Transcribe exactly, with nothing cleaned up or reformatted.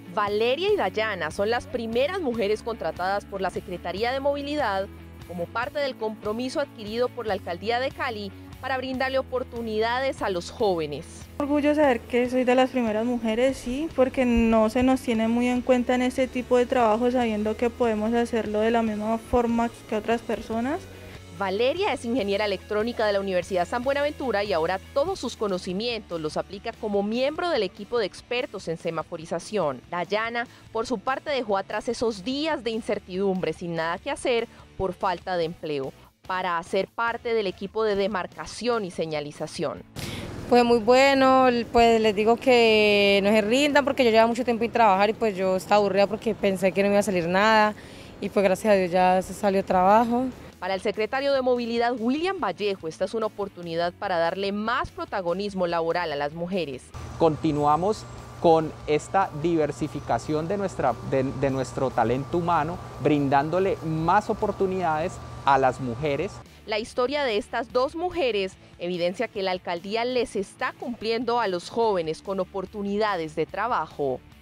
Valeria y Dayana son las primeras mujeres contratadas por la Secretaría de Movilidad como parte del compromiso adquirido por la Alcaldía de Cali para brindarle oportunidades a los jóvenes. Orgullo saber que soy de las primeras mujeres, sí, porque no se nos tiene muy en cuenta en este tipo de trabajo, sabiendo que podemos hacerlo de la misma forma que otras personas. Valeria es ingeniera electrónica de la Universidad San Buenaventura y ahora todos sus conocimientos los aplica como miembro del equipo de expertos en semaforización. Dayana, por su parte, dejó atrás esos días de incertidumbre sin nada que hacer por falta de empleo, para hacer parte del equipo de demarcación y señalización. Pues muy bueno, pues les digo que no se rindan porque yo llevaba mucho tiempo sin trabajar y pues yo estaba aburrida porque pensé que no me iba a salir nada y pues gracias a Dios ya se salió trabajo. Para el secretario de Movilidad, William Vallejo, esta es una oportunidad para darle más protagonismo laboral a las mujeres. Continuamos con esta diversificación de, nuestra, de, de nuestro talento humano, brindándole más oportunidades a las mujeres. La historia de estas dos mujeres evidencia que la alcaldía les está cumpliendo a los jóvenes con oportunidades de trabajo.